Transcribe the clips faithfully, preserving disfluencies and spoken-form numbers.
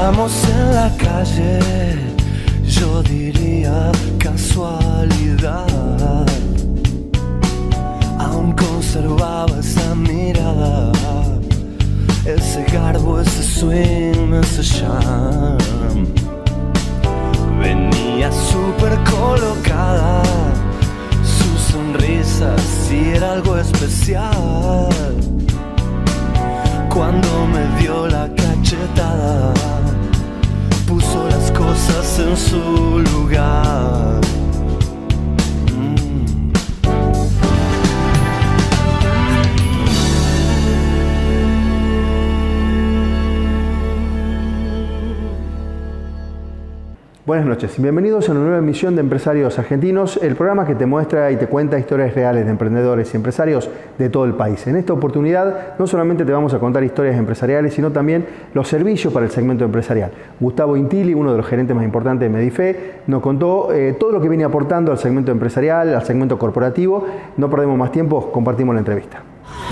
encontramos en la calle, yo diría casualidad. Aún conservaba esa mirada, ese garbo, ese swing, ese charm. Venía súper colocada, su sonrisa sí era algo especial. Cuando me dio la cachetada, puso las cosas en su lugar. Buenas noches y bienvenidos a una nueva emisión de Empresarios Argentinos, el programa que te muestra y te cuenta historias reales de emprendedores y empresarios de todo el país. En esta oportunidad no solamente te vamos a contar historias empresariales, sino también los servicios para el segmento empresarial. Gustavo Intilli, uno de los gerentes más importantes de Medife, nos contó eh, todo lo que viene aportando al segmento empresarial, al segmento corporativo. No perdemos más tiempo, compartimos la entrevista.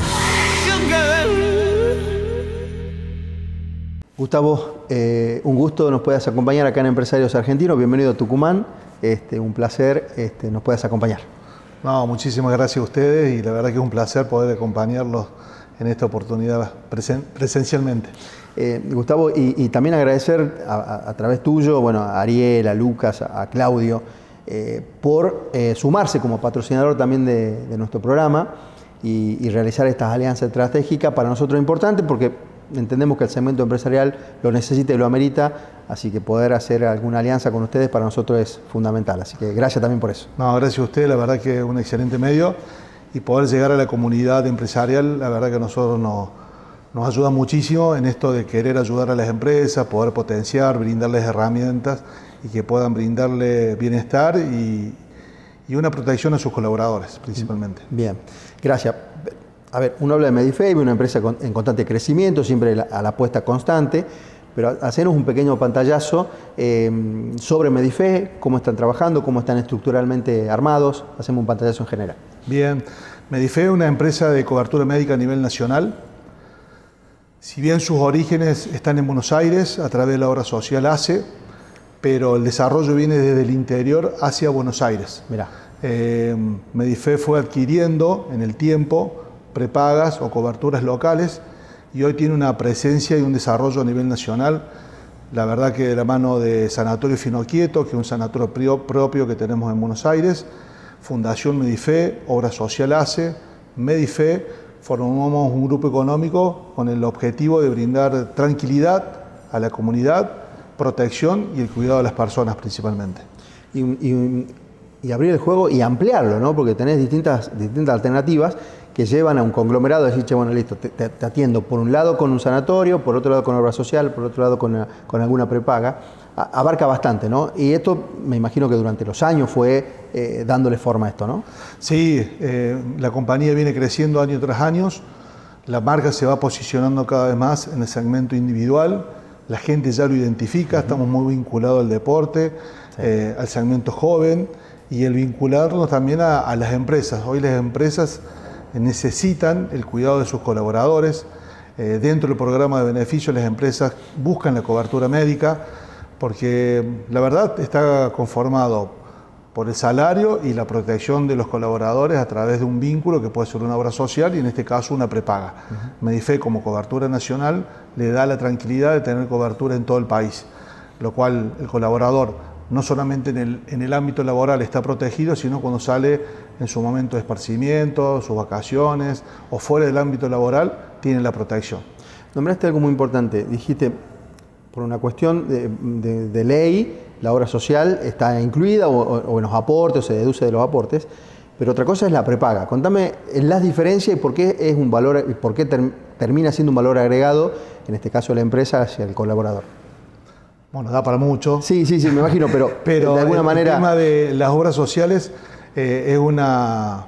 Gustavo, eh, un gusto nos puedas acompañar acá en Empresarios Argentinos. Bienvenido a Tucumán. Este, un placer este, nos puedas acompañar. No, muchísimas gracias a ustedes y la verdad que es un placer poder acompañarlos en esta oportunidad presen presencialmente. Eh, Gustavo, y, y también agradecer a, a, a través tuyo, bueno, a Ariel, a Lucas, a, a Claudio, eh, por eh, sumarse como patrocinador también de, de nuestro programa y, y realizar estas alianzas estratégicas. Para nosotros es importante porque entendemos que el segmento empresarial lo necesita y lo amerita, así que poder hacer alguna alianza con ustedes para nosotros es fundamental. Así que gracias también por eso. No, gracias a ustedes, la verdad que es un excelente medio y poder llegar a la comunidad empresarial, la verdad que a nosotros nos, nos ayuda muchísimo en esto de querer ayudar a las empresas, poder potenciar, brindarles herramientas y que puedan brindarle bienestar y, y una protección a sus colaboradores principalmente. Bien, gracias. A ver, uno habla de Medife, una empresa en constante crecimiento, siempre a la apuesta constante, pero hacernos un pequeño pantallazo eh, sobre Medife, cómo están trabajando, cómo están estructuralmente armados, hacemos un pantallazo en general. Bien, Medife es una empresa de cobertura médica a nivel nacional. Si bien sus orígenes están en Buenos Aires, a través de la obra social A C E, pero el desarrollo viene desde el interior hacia Buenos Aires. Mirá. Eh, Medife fue adquiriendo en el tiempo prepagas o coberturas locales y hoy tiene una presencia y un desarrollo a nivel nacional. La verdad que de la mano de Sanatorio Finoquieto, que es un sanatorio propio que tenemos en Buenos Aires, Fundación Medife, Obra Social A C E, Medife, formamos un grupo económico con el objetivo de brindar tranquilidad a la comunidad, protección y el cuidado de las personas principalmente. Y, y, y abrir el juego y ampliarlo, ¿no? Porque tenés distintas, distintas alternativas que llevan a un conglomerado, decir, che, bueno, listo, te, te, te atiendo por un lado con un sanatorio, por otro lado con obra social, por otro lado con, una, con alguna prepaga, a, abarca bastante, ¿no? Y esto me imagino que durante los años fue eh, dándole forma a esto, ¿no? Sí, eh, la compañía viene creciendo año tras año, la marca se va posicionando cada vez más en el segmento individual, la gente ya lo identifica, uh-huh. Estamos muy vinculados al deporte, sí. eh, al segmento joven y el vincularnos también a, a las empresas. Hoy las empresas necesitan el cuidado de sus colaboradores. Eh, dentro del programa de beneficios las empresas buscan la cobertura médica porque la verdad está conformado por el salario y la protección de los colaboradores a través de un vínculo que puede ser una obra social y en este caso una prepaga. Uh-huh. Medife como cobertura nacional le da la tranquilidad de tener cobertura en todo el país, lo cual el colaborador no solamente en el, en el ámbito laboral está protegido, sino cuando sale en su momento de esparcimiento, sus vacaciones o fuera del ámbito laboral, tiene la protección. Nombraste algo muy importante, dijiste, por una cuestión de, de, de ley, la obra social está incluida o, o en los aportes, o se deduce de los aportes, pero otra cosa es la prepaga. Contame las diferencias y por qué es un valor, por qué ter, termina siendo un valor agregado, en este caso de la empresa, hacia el colaborador. Bueno, da para mucho. Sí, sí, sí, me imagino, pero, pero de alguna el, manera... el tema de las obras sociales eh, es una,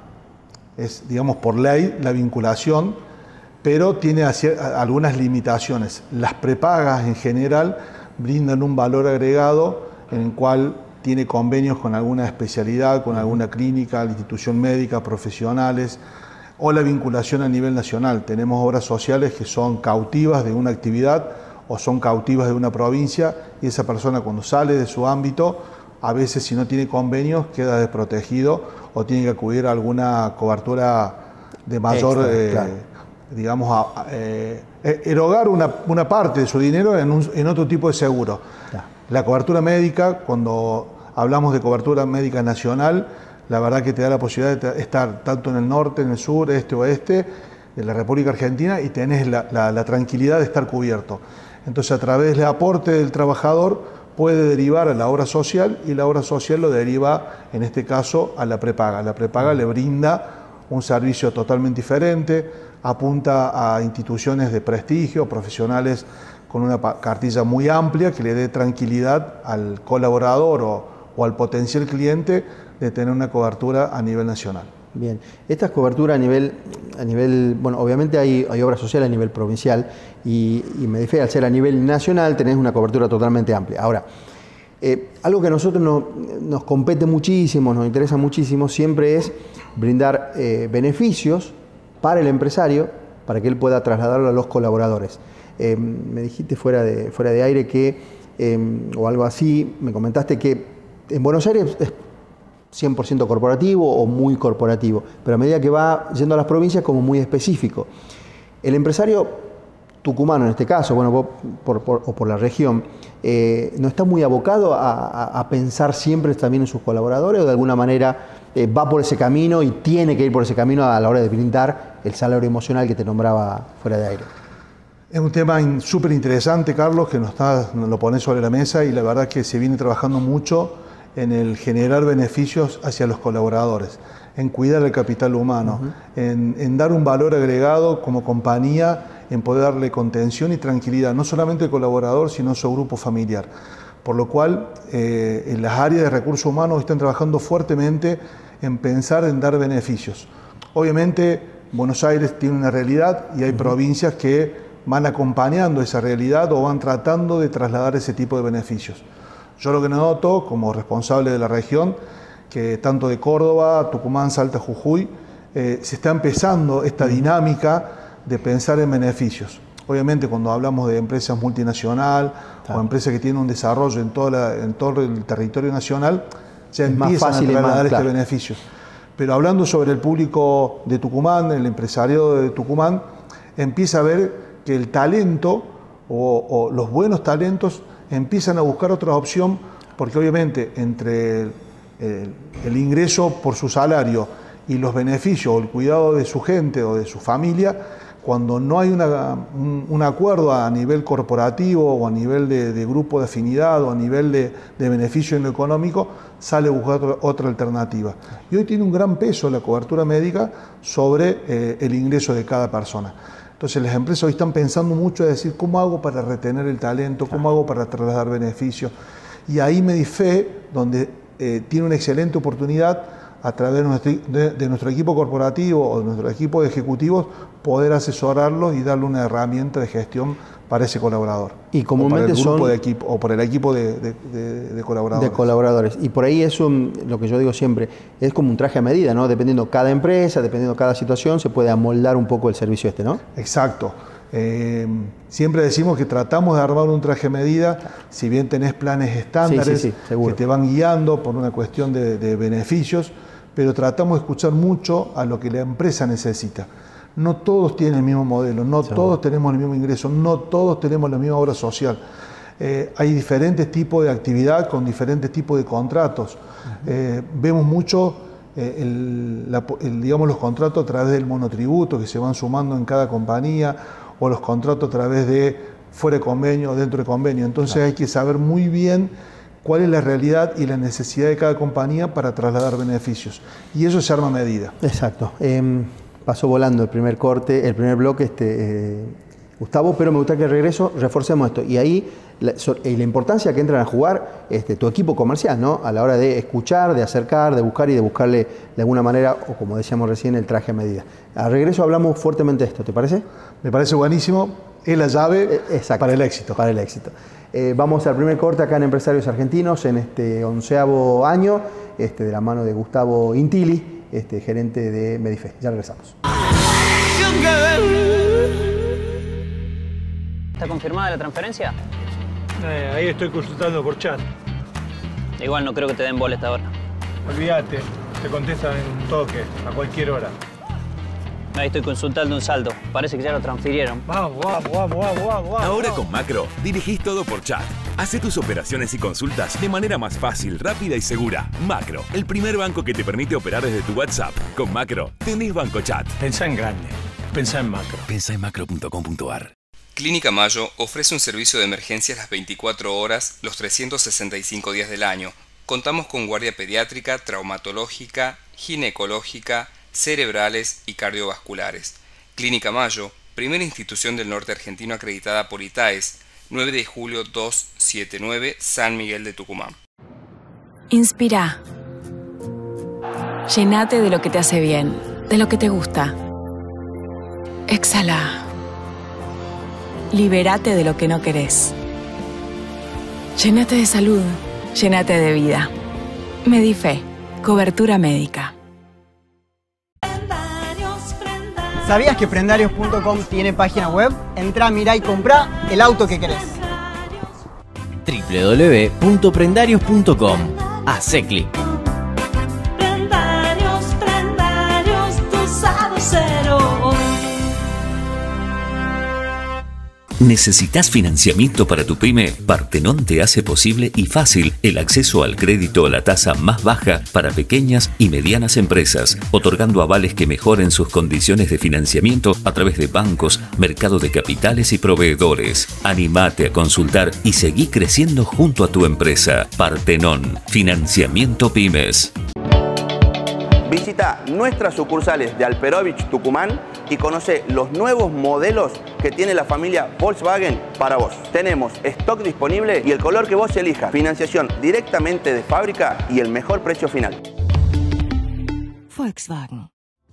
es digamos por ley la vinculación, pero tiene algunas limitaciones. Las prepagas en general brindan un valor agregado en el cual tiene convenios con alguna especialidad, con alguna clínica, la institución médica, profesionales, o la vinculación a nivel nacional. Tenemos obras sociales que son cautivas de una actividad o son cautivas de una provincia, y esa persona cuando sale de su ámbito, a veces si no tiene convenios queda desprotegido o tiene que acudir a alguna cobertura de mayor, Extra, eh, claro. digamos, a, eh, erogar una, una parte de su dinero en, un, en otro tipo de seguro. Claro. La cobertura médica, cuando hablamos de cobertura médica nacional, la verdad que te da la posibilidad de estar tanto en el norte, en el sur, este, oeste de la República Argentina, y tenés la, la, la tranquilidad de estar cubierto. Entonces, a través del aporte del trabajador, puede derivar a la obra social, y la obra social lo deriva, en este caso, a la prepaga. La prepaga le brinda un servicio totalmente diferente, apunta a instituciones de prestigio, profesionales con una cartilla muy amplia que le dé tranquilidad al colaborador o, o al potencial cliente de tener una cobertura a nivel nacional. Bien, esta cobertura a nivel, a nivel, bueno, obviamente hay, hay obra social a nivel provincial, y, y Medifé, al ser a nivel nacional, tenés una cobertura totalmente amplia. Ahora, eh, algo que a nosotros no, nos compete muchísimo, nos interesa muchísimo, siempre es brindar eh, beneficios para el empresario, para que él pueda trasladarlo a los colaboradores. Eh, me dijiste fuera de, fuera de aire que, eh, o algo así, me comentaste que en Buenos Aires es cien por ciento corporativo o muy corporativo, pero a medida que va yendo a las provincias, como muy específico. El empresario tucumano, en este caso, bueno, vos, por, por, o por la región, eh, ¿no está muy abocado a, a, a pensar siempre también en sus colaboradores, o de alguna manera eh, va por ese camino y tiene que ir por ese camino a la hora de brindar el salario emocional que te nombraba fuera de aire? Es un tema súper interesante, Carlos, que nos, está, nos lo pones sobre la mesa, y la verdad que se viene trabajando mucho en el generar beneficios hacia los colaboradores, en cuidar el capital humano, uh-huh. en, en dar un valor agregado como compañía, en poder darle contención y tranquilidad, no solamente al colaborador, sino a su grupo familiar. Por lo cual, eh, en las áreas de recursos humanos están trabajando fuertemente en pensar en dar beneficios. Obviamente, Buenos Aires tiene una realidad, y hay uh-huh. provincias que van acompañando esa realidad o van tratando de trasladar ese tipo de beneficios. Yo lo que noto como responsable de la región, que tanto de Córdoba, Tucumán, Salta, Jujuy, eh, se está empezando esta dinámica de pensar en beneficios. Obviamente, cuando hablamos de empresas multinacional, claro, o empresas que tienen un desarrollo en, toda la, en todo el territorio nacional, ya es empiezan más fácil a trasladar este claro. beneficio. Pero hablando sobre el público de Tucumán, el empresariado de Tucumán, empieza a ver que el talento o, o los buenos talentos empiezan a buscar otra opción, porque obviamente entre el, el, el ingreso por su salario y los beneficios o el cuidado de su gente o de su familia, cuando no hay una, un, un acuerdo a nivel corporativo o a nivel de, de grupo de afinidad o a nivel de, de beneficio en lo económico, sale a buscar otra, otra alternativa. Y hoy tiene un gran peso la cobertura médica sobre eh, el ingreso de cada persona. Entonces las empresas hoy están pensando mucho en decir, ¿cómo hago para retener el talento? ¿Cómo hago para trasladar beneficios? Y ahí Medifé, donde eh, tiene una excelente oportunidad, a través de nuestro, de, de nuestro equipo corporativo o de nuestro equipo de ejecutivos, poder asesorarlos y darle una herramienta de gestión para ese colaborador. Y comúnmente o para el grupo son de equipo, o para el equipo de, de, de, de colaboradores. De colaboradores. Y por ahí es un, lo que yo digo siempre, es como un traje a medida, ¿no? Dependiendo cada empresa, dependiendo cada situación, se puede amoldar un poco el servicio este, ¿no? Exacto. Eh, siempre decimos que tratamos de armar un traje a medida, si bien tenés planes estándares, sí, sí, sí, que te van guiando por una cuestión de, de beneficios, pero tratamos de escuchar mucho a lo que la empresa necesita. No todos tienen el mismo modelo, no seguro. Todos tenemos el mismo ingreso, no todos tenemos la misma obra social. Eh, hay diferentes tipos de actividad con diferentes tipos de contratos. Uh-huh. eh, vemos mucho eh, el, la, el, digamos, los contratos a través del monotributo que se van sumando en cada compañía, o los contratos a través de fuera de convenio o dentro de convenio. Entonces claro, hay que saber muy bien cuál es la realidad y la necesidad de cada compañía para trasladar beneficios. Y eso se arma a medida. Exacto. Eh, pasó volando el primer corte, el primer bloque, este, eh, Gustavo, pero me gusta que de regreso reforcemos esto. Y ahí la, so, y la importancia que entran a jugar este, tu equipo comercial, ¿no? A la hora de escuchar, de acercar, de buscar y de buscarle de alguna manera, o como decíamos recién, el traje a medida. A regreso hablamos fuertemente de esto, ¿te parece? Me parece buenísimo. Es la llave eh, para el éxito. Para el éxito. Eh, vamos al primer corte acá en Empresarios Argentinos, en este onceavo año, este, de la mano de Gustavo Intili, este, gerente de Medifé. Ya regresamos. Está con confirmada la transferencia? Eh, ahí estoy consultando por chat. Igual no creo que te den bola esta hora. Olvídate, te contestan en un toque, a cualquier hora. Ahí estoy consultando un saldo. Parece que ya lo transfirieron. Vamos, vamos, vamos, vamos, vamos. Ahora con Macro, dirigís todo por chat. Hacé tus operaciones y consultas de manera más fácil, rápida y segura. Macro, el primer banco que te permite operar desde tu WhatsApp. Con Macro, tenés Banco Chat. Pensá en grande. Pensá en Macro. Pensá en macro punto com punto ar. Clínica Mayo ofrece un servicio de emergencias las veinticuatro horas, los trescientos sesenta y cinco días del año. Contamos con guardia pediátrica, traumatológica, ginecológica, cerebrales y cardiovasculares. Clínica Mayo, primera institución del norte argentino acreditada por I T A E S, nueve de julio doscientos setenta y nueve, San Miguel de Tucumán. Inspirá. Llenate de lo que te hace bien, de lo que te gusta. Exhala. Libérate de lo que no querés. Llénate de salud, llénate de vida. Medife, cobertura médica. ¿Sabías que prendarios punto com tiene página web? Entrá, mirá y comprá el auto que querés. doble u doble u doble u punto prendarios punto com. Hacé clic. Prendarios, prendarios, tu sabes cero. ¿Necesitas financiamiento para tu pyme? Partenón te hace posible y fácil el acceso al crédito a la tasa más baja para pequeñas y medianas empresas, otorgando avales que mejoren sus condiciones de financiamiento a través de bancos, mercado de capitales y proveedores. Animate a consultar y seguí creciendo junto a tu empresa. Partenón, financiamiento pymes. Visita nuestras sucursales de Alperovich, Tucumán y conoce los nuevos modelos que tiene la familia Volkswagen para vos. Tenemos stock disponible y el color que vos elijas. Financiación directamente de fábrica y el mejor precio final. Volkswagen.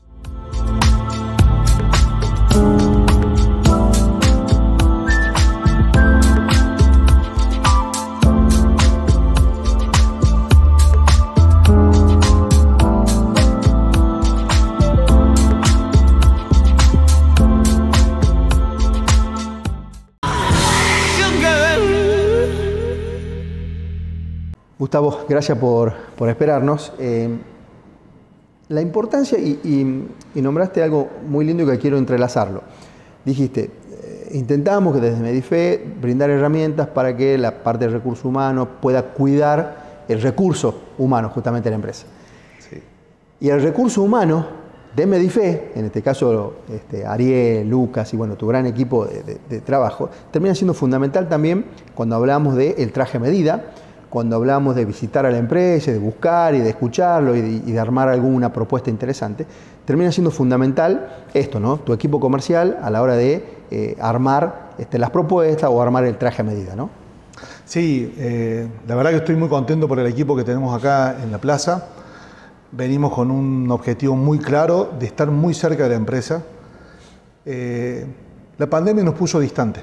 Gustavo, gracias por, por esperarnos. Eh, la importancia, y, y, y nombraste algo muy lindo y que quiero entrelazarlo. Dijiste, eh, intentamos que desde Medife brindar herramientas para que la parte de recursos humanos pueda cuidar el recurso humano justamente de la empresa. Sí. Y el recurso humano de Medife, en este caso este, Ariel, Lucas y bueno, tu gran equipo de, de, de trabajo, termina siendo fundamental también cuando hablamos del traje a medida, cuando hablamos de visitar a la empresa, de buscar y de escucharlo y de, y de armar alguna propuesta interesante, termina siendo fundamental esto, ¿no? Tu equipo comercial a la hora de eh, armar este, las propuestas o armar el traje a medida, ¿no? Sí, eh, la verdad que estoy muy contento por el equipo que tenemos acá en la plaza. Venimos con un objetivo muy claro de estar muy cerca de la empresa. Eh, la pandemia nos puso distante.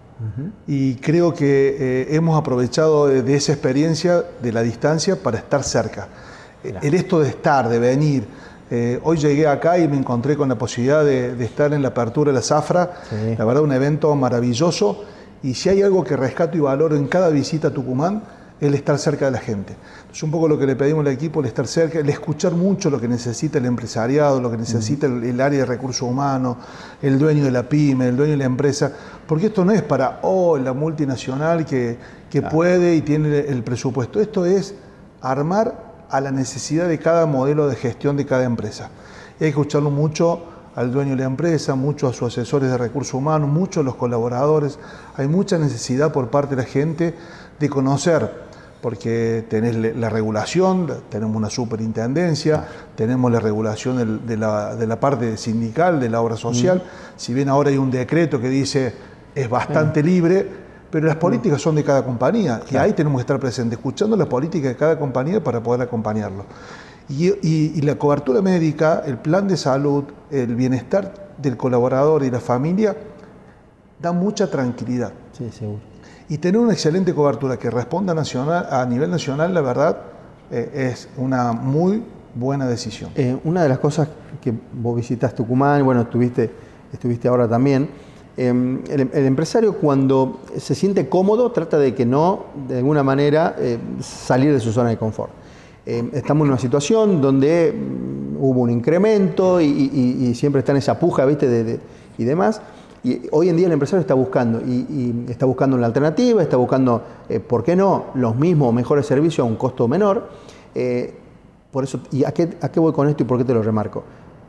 Y creo que eh, hemos aprovechado de, de esa experiencia de la distancia para estar cerca. Claro. El esto de estar, de venir. Eh, hoy llegué acá y me encontré con la posibilidad de, de estar en la apertura de la Zafra. Sí. La verdad, un evento maravilloso. Y si hay algo que rescato y valoro en cada visita a Tucumán, es el estar cerca de la gente. Entonces, un poco lo que le pedimos al equipo, el estar cerca, el escuchar mucho lo que necesita el empresariado, lo que necesita el, el área de recursos humanos, el dueño de la pyme, el dueño de la empresa, porque esto no es para, oh, la multinacional que, que claro. puede y tiene el presupuesto. Esto es armar a la necesidad de cada modelo de gestión de cada empresa. Y hay que escucharlo mucho al dueño de la empresa, mucho a sus asesores de recursos humanos, mucho a los colaboradores. Hay mucha necesidad por parte de la gente de conocer, porque tenés la regulación, tenemos una superintendencia, tenemos la regulación de la, de la parte sindical, de la obra social, mm. si bien ahora hay un decreto que dice es bastante mm. libre, pero las políticas mm. son de cada compañía, claro. y ahí tenemos que estar presentes, escuchando las políticas de cada compañía para poder acompañarlo. Y, y, y la cobertura médica, el plan de salud, el bienestar del colaborador y la familia, da mucha tranquilidad. Sí, seguro. Y tener una excelente cobertura que responda nacional, a nivel nacional, la verdad, eh, es una muy buena decisión. Eh, una de las cosas que vos visitas Tucumán, bueno, estuviste, estuviste ahora también, Eh, el, el empresario cuando se siente cómodo trata de que no, de alguna manera, eh, salir de su zona de confort. Eh, estamos en una situación donde mm, hubo un incremento y, y, y siempre está en esa puja, ¿viste? De, de, y demás. Y hoy en día el empresario está buscando, y, y está buscando una alternativa, está buscando, eh, ¿por qué no?, los mismos o mejores servicios a un costo menor. Eh, por eso, ¿y a qué, a qué voy con esto y por qué te lo remarco?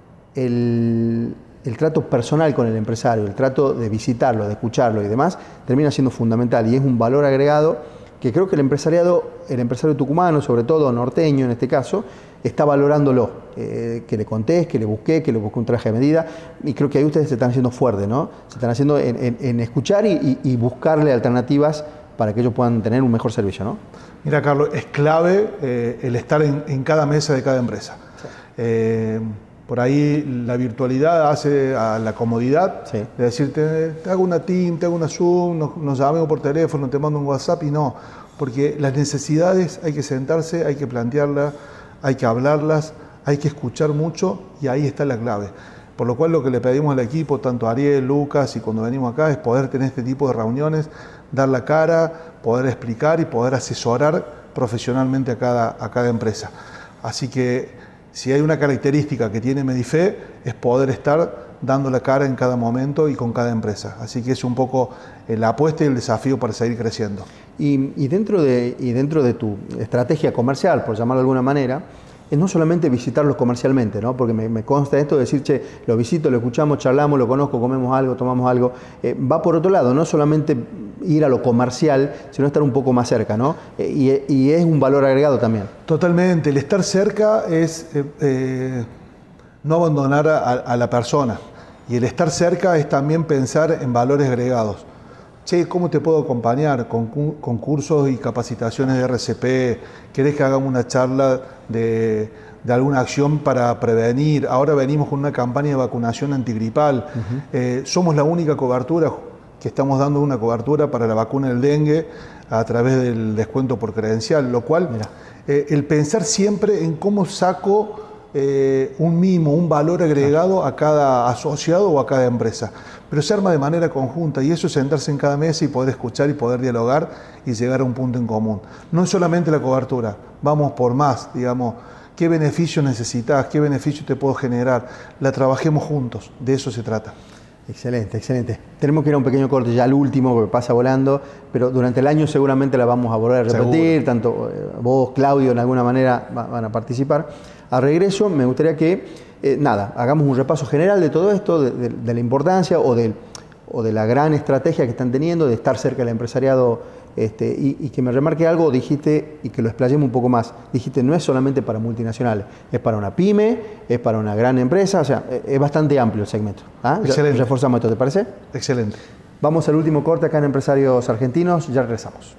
El, el trato personal con el empresario, el trato de visitarlo, de escucharlo y demás, termina siendo fundamental y es un valor agregado que creo que el empresariado, el empresario tucumano, sobre todo norteño en este caso, está valorándolo, eh, que le contés, que le busqué, que le busqué un traje de medida, y creo que ahí ustedes se están haciendo fuertes, ¿no? Se están haciendo en, en, en escuchar y, y, y buscarle alternativas para que ellos puedan tener un mejor servicio, ¿no? Mira, Carlos, es clave eh, el estar en, en cada mesa de cada empresa. Sí. Eh, por ahí la virtualidad hace a la comodidad, sí, de decirte, te hago una Team, te hago una Zoom, nos, nos llamamos por teléfono, te mando un WhatsApp, y no, porque las necesidades hay que sentarse, hay que plantearlas, hay que hablarlas, hay que escuchar mucho, y ahí está la clave. Por lo cual lo que le pedimos al equipo, tanto a Ariel, Lucas y cuando venimos acá, es poder tener este tipo de reuniones, dar la cara, poder explicar y poder asesorar profesionalmente a cada, a cada empresa. Así que si hay una característica que tiene Medife es poder estar dando la cara en cada momento y con cada empresa. Así que es un poco la apuesta y el desafío para seguir creciendo. Y, y, dentro de, y dentro de tu estrategia comercial, por llamarlo de alguna manera, es no solamente visitarlos comercialmente, ¿no? Porque me, me consta esto de decir, che, lo visito, lo escuchamos, charlamos, lo conozco, comemos algo, tomamos algo. Eh, va por otro lado, no solamente ir a lo comercial, sino estar un poco más cerca, ¿no? Eh, y, y es un valor agregado también. Totalmente. El estar cerca es eh, eh, no abandonar a, a la persona. Y el estar cerca es también pensar en valores agregados. Che, ¿cómo te puedo acompañar? Con, con cursos y capacitaciones de R C P, ¿querés que hagamos una charla de, de alguna acción para prevenir? Ahora venimos con una campaña de vacunación antigripal. Uh-huh. eh, somos la única cobertura que estamos dando, una cobertura para la vacuna del dengue a través del descuento por credencial, lo cual, eh, el pensar siempre en cómo saco Eh, un mimo, un valor agregado a cada asociado o a cada empresa. Pero se arma de manera conjunta y eso es sentarse en cada mesa y poder escuchar y poder dialogar y llegar a un punto en común. No es solamente la cobertura, vamos por más, digamos, ¿qué beneficio necesitas? ¿Qué beneficio te puedo generar? La trabajemos juntos, de eso se trata. Excelente, excelente. Tenemos que ir a un pequeño corte, ya el último, porque pasa volando, pero durante el año seguramente la vamos a volver a repetir, seguro. Tanto eh, vos, Claudio, en alguna manera va, van a participar. A regreso, me gustaría que, eh, nada, hagamos un repaso general de todo esto, de, de, de la importancia o de, o de la gran estrategia que están teniendo de estar cerca del empresariado, este, y, y que me remarque algo, dijiste, y que lo explayemos un poco más, dijiste, no es solamente para multinacionales, es para una pyme, es para una gran empresa, o sea, es bastante amplio el segmento. ¿Ah? Excelente. Reforzamos esto, ¿te parece? Excelente. Vamos al último corte acá en Empresarios Argentinos, ya regresamos.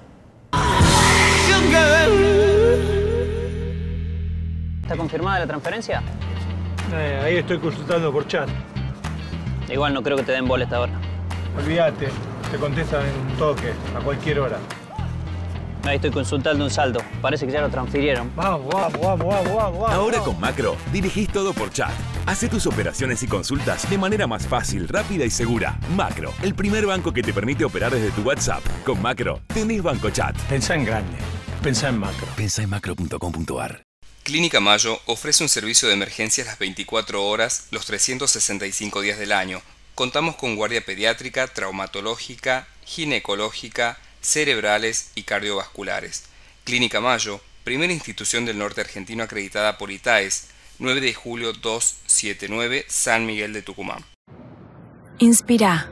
¿Está confirmada la transferencia? Eh, ahí estoy consultando por chat. Igual no creo que te den bola esta hora. Olvídate, te contestan en un toque, a cualquier hora. Ahí estoy consultando un saldo. Parece que ya lo transfirieron. Vamos, vamos, vamos, vamos, vamos. Ahora con Macro, dirigís todo por chat. Hacé tus operaciones y consultas de manera más fácil, rápida y segura. Macro, el primer banco que te permite operar desde tu WhatsApp. Con Macro, tenés Banco Chat. Pensá en grande. Pensá en Macro. Pensá en macro punto com punto ar. Clínica Mayo ofrece un servicio de emergencias las veinticuatro horas, los trescientos sesenta y cinco días del año. Contamos con guardia pediátrica, traumatológica, ginecológica, cerebrales y cardiovasculares. Clínica Mayo, primera institución del norte argentino acreditada por ITAES, nueve de julio doscientos setenta y nueve, San Miguel de Tucumán. Inspira.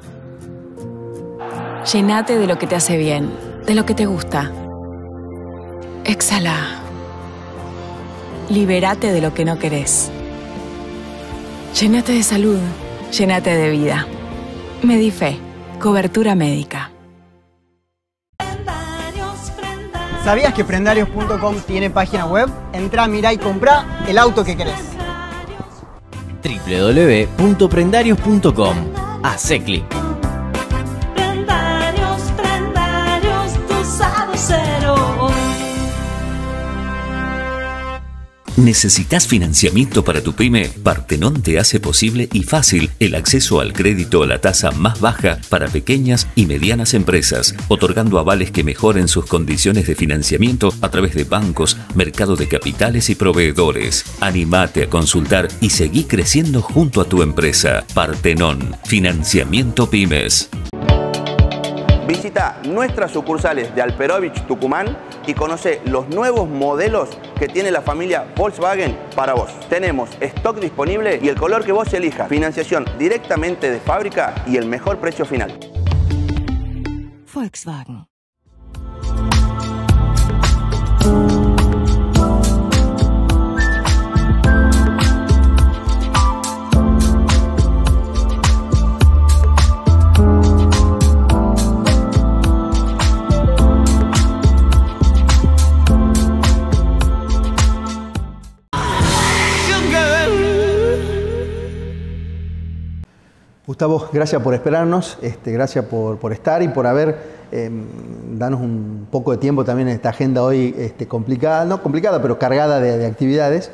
Llénate de lo que te hace bien, de lo que te gusta. Exhala. Libérate de lo que no querés. Llénate de salud, llénate de vida. Medife, cobertura médica. ¿Sabías que prendarios punto com tiene página web? Entrá, mirá y comprá el auto que querés. doble u doble u doble u punto prendarios punto com. Hacé clic. Prendarios, Prendarios, tu usado cero. ¿Necesitas financiamiento para tu pyme? Partenón te hace posible y fácil el acceso al crédito a la tasa más baja para pequeñas y medianas empresas, otorgando avales que mejoren sus condiciones de financiamiento a través de bancos, mercado de capitales y proveedores. Animate a consultar y seguí creciendo junto a tu empresa. Partenón, financiamiento pymes. Visita nuestras sucursales de Alperovich, Tucumán y conoce los nuevos modelos que tiene la familia Volkswagen para vos. Tenemos stock disponible y el color que vos elijas. Financiación directamente de fábrica y el mejor precio final. Volkswagen. Gustavo, gracias por esperarnos, este, gracias por, por estar y por haber, eh, danos un poco de tiempo también en esta agenda hoy este, complicada, no complicada, pero cargada de, de actividades.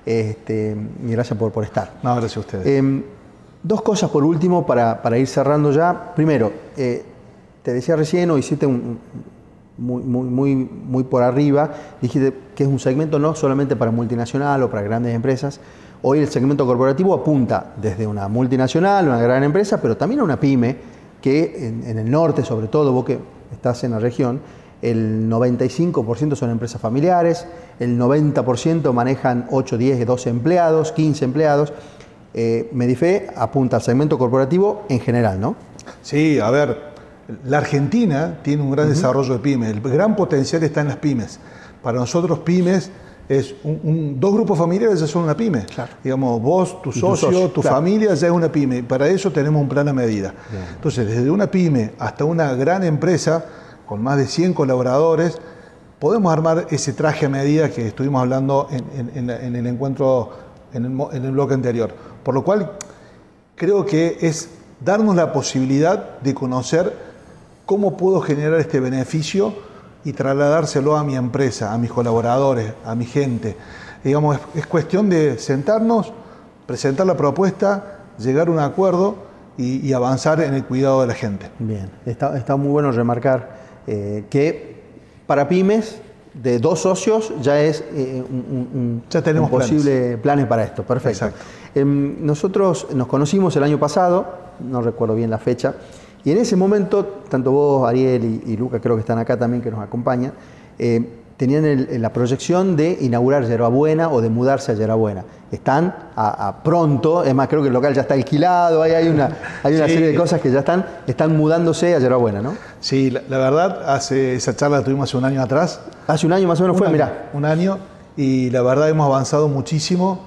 Este, y gracias por, por estar. No, gracias a ustedes. Eh, dos cosas por último para, para ir cerrando ya. Primero, eh, te decía recién, o hiciste un, muy, muy, muy, muy por arriba, dijiste que es un segmento no solamente para multinacional o para grandes empresas. Hoy el segmento corporativo apunta desde una multinacional, una gran empresa, pero también a una pyme que en, en el norte, sobre todo, vos que estás en la región, el noventa y cinco por ciento son empresas familiares, el noventa por ciento manejan ocho, diez, doce empleados, quince empleados. Eh, Medife apunta al segmento corporativo en general, ¿no? Sí, a ver, la Argentina tiene un gran uh-huh. desarrollo de pymes. El gran potencial está en las pymes. Para nosotros pymes es un, un, dos grupos familiares ya son una pyme. Claro. Digamos, vos, tu socio, tu, socio, tu claro. familia ya es una pyme. Para eso tenemos un plan a medida. Bien. Entonces, desde una pyme hasta una gran empresa con más de cien colaboradores, podemos armar ese traje a medida que estuvimos hablando en, en, en el encuentro, en el, en el bloque anterior. Por lo cual, creo que es darnos la posibilidad de conocer cómo puedo generar este beneficio y trasladárselo a mi empresa, a mis colaboradores, a mi gente. Digamos, es, es cuestión de sentarnos, presentar la propuesta, llegar a un acuerdo y, y avanzar en el cuidado de la gente. Bien, está, está muy bueno remarcar eh, que para pymes de dos socios ya es eh, un, un, ya tenemos un posible planes. planes para esto. Perfecto. Eh, nosotros nos conocimos el año pasado, no recuerdo bien la fecha, y en ese momento, tanto vos, Ariel y, y Luca, creo que están acá también, que nos acompañan, eh, tenían el, la proyección de inaugurar Yerba Buena o de mudarse a Yerba Buena. Están a, a pronto, es más, creo que el local ya está alquilado, hay, hay una, hay una sí. serie de cosas que ya están, están mudándose a Yerba Buena, ¿no? Sí, la, la verdad, hace esa charla la tuvimos hace un año atrás. Hace un año más o menos un fue, año, mirá. Un año, y la verdad hemos avanzado muchísimo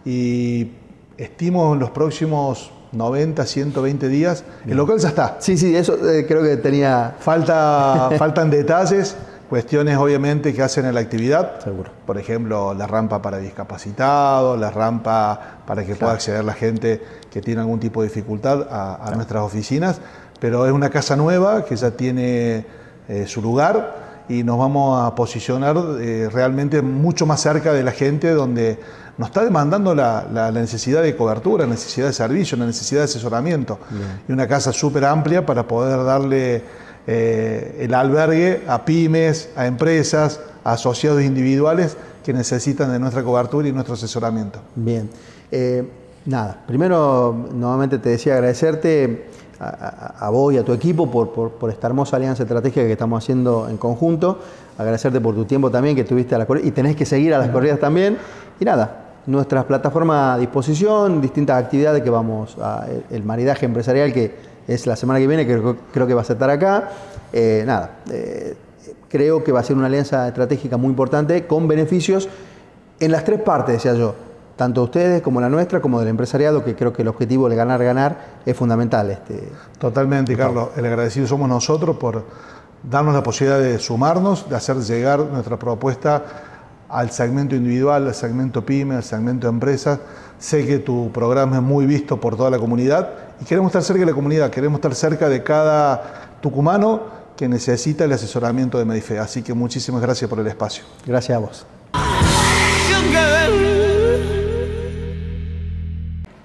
y estimo en los próximos noventa, ciento veinte días. Bien. El local ya está. Sí, sí, eso eh, creo que tenía... Falta, faltan detalles, cuestiones obviamente que hacen a la actividad. Seguro. Por ejemplo, la rampa para discapacitados, la rampa para que claro. pueda acceder la gente que tiene algún tipo de dificultad a, a claro. nuestras oficinas. Pero es una casa nueva que ya tiene eh, su lugar y nos vamos a posicionar eh, realmente mucho más cerca de la gente, donde nos está demandando la, la, la necesidad de cobertura, la necesidad de servicio, la necesidad de asesoramiento. Bien. Y una casa súper amplia para poder darle eh, el albergue a pymes, a empresas, a asociados individuales que necesitan de nuestra cobertura y nuestro asesoramiento. Bien. Eh, nada, primero nuevamente te decía agradecerte a, a, a vos y a tu equipo por, por, por esta hermosa alianza estratégica que estamos haciendo en conjunto. Agradecerte por tu tiempo también que tuviste a la corrida y tenés que seguir a las corridas también. Y nada, nuestras plataformas a disposición, distintas actividades que vamos a, el, el maridaje empresarial que es la semana que viene, que creo, creo que va a estar acá. Eh, nada, eh, creo que va a ser una alianza estratégica muy importante con beneficios en las tres partes, decía yo, tanto ustedes como la nuestra, como del empresariado, que creo que el objetivo de ganar, ganar es fundamental. Este, Totalmente, Carlos. El agradecido somos nosotros por darnos la posibilidad de sumarnos, de hacer llegar nuestra propuesta al segmento individual, al segmento pyme, al segmento empresas. Sé que tu programa es muy visto por toda la comunidad y queremos estar cerca de la comunidad, queremos estar cerca de cada tucumano que necesita el asesoramiento de Medife. Así que muchísimas gracias por el espacio. Gracias a vos.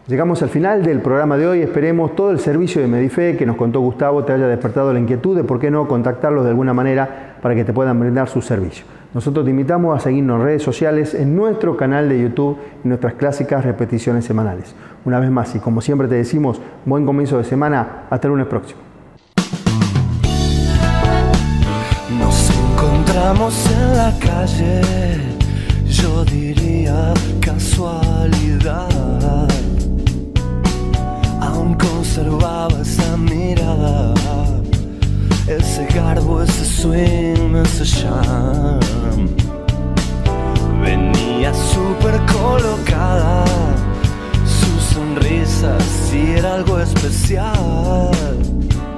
Llegamos al final del programa de hoy. Esperemos todo el servicio de Medife que nos contó Gustavo te haya despertado la inquietud de por qué no contactarlos de alguna manera para que te puedan brindar su servicio. Nosotros te invitamos a seguirnos en redes sociales, en nuestro canal de YouTube y nuestras clásicas repeticiones semanales. Una vez más, y como siempre te decimos, buen comienzo de semana. Hasta el lunes próximo. Nos encontramos en la calle, yo diría casualidad. Aún conservaba esa mirada, ese garbo, ese swing, ese charm. Venía súper colocada, su sonrisa sí era algo especial.